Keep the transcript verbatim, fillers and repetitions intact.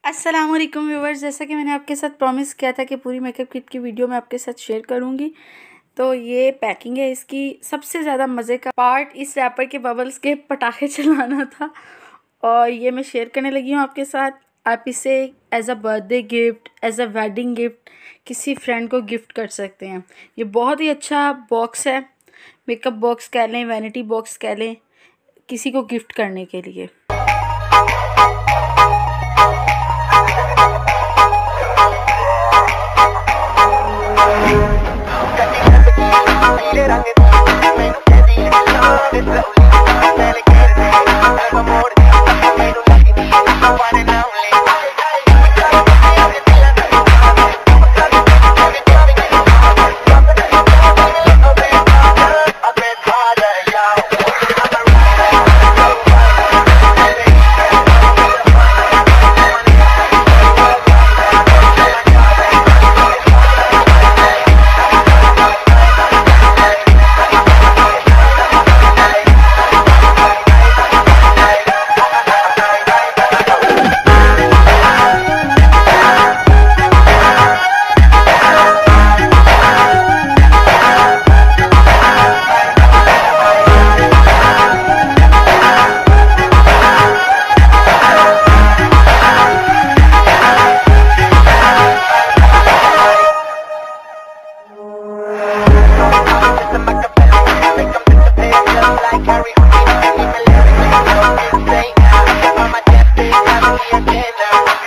अस्सलाम वालेकुम व्यूवर्स, जैसा कि मैंने आपके साथ प्रॉमिस किया था कि पूरी मेकअप किट की वीडियो मैं आपके साथ शेयर करूंगी। तो ये पैकिंग है इसकी। सबसे ज़्यादा मज़े का पार्ट इस रैपर के बबल्स के पटाखे चलाना था और ये मैं शेयर करने लगी हूँ आपके साथ। आप इसे as a birthday gift, as a wedding gift किसी फ्रेंड को गिफ्ट कर सकते हैं। ये बहुत ही अच्छा बॉक्स है, मेकअप बॉक्स कह लें, वैनिटी बॉक्स कह लें, किसी को गिफ्ट करने के लिए। Now